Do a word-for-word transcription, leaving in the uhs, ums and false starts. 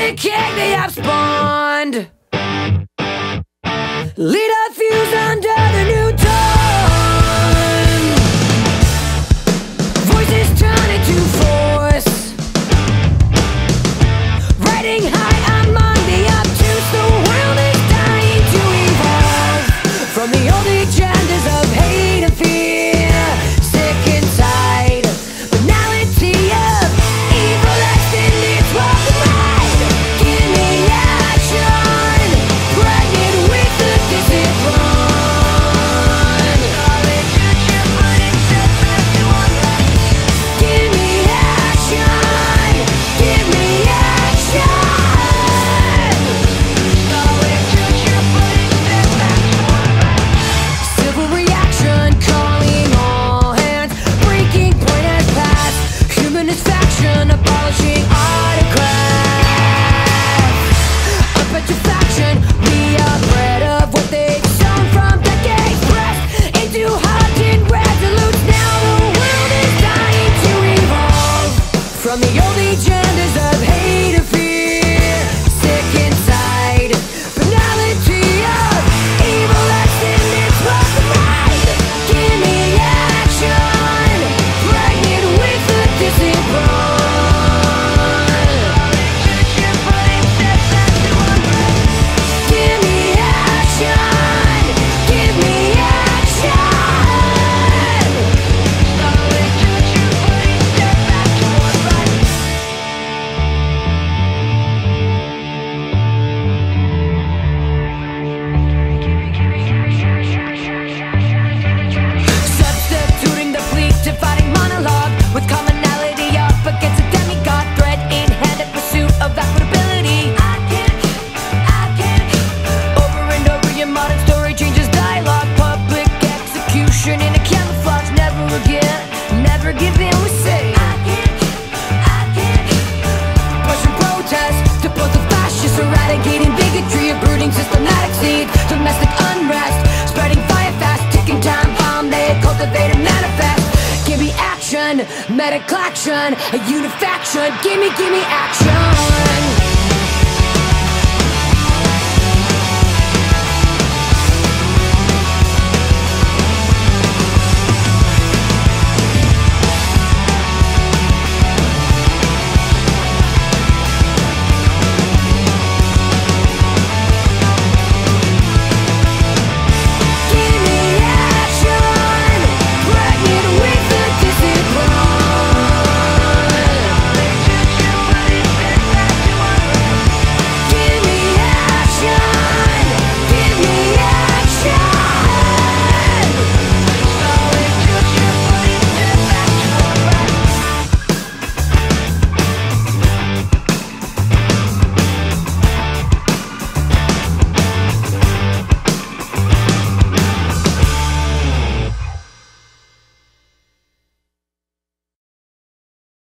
the king they have spawned. Lead our fuse under the new dawn. Voices turn into force. Riding high among the obtuse, the world is dying to evolve from the old agendas of hate and fear. Sick inside, banality of evil extend its welcome ride. Give me action, pregnant with the discipline. Give me action, give me action. Civil reaction calling all hands. Breaking point has passed. Humanist faction abolishing autocrats. A petrifaction, we are bred of what they've sown from decades pressed into hardened resolutes. Now the world is dying to evolve from the old agendas of hate and fear. Sick inside, banality of evil extend its welcome ride. Give me action, pregnant with the discipline. Give me action, give me action. Substituting the bleak, dividing monologue with commonality up against a demigod. Thread in hand in pursuit of equitability. I can't, I can't. Over and over your modern story changes dialogue. Public execution in a camouflage. Never again, never give in, we say. I can't, I can't. Pushing protests to both the fascists, eradicating bigotry, uprooting systematic seeds, domestic unrest, spreading fire fast, ticking time bomb, they cultivate and manifest. Give me action, medical action, a unifaction, gimme, gimme action.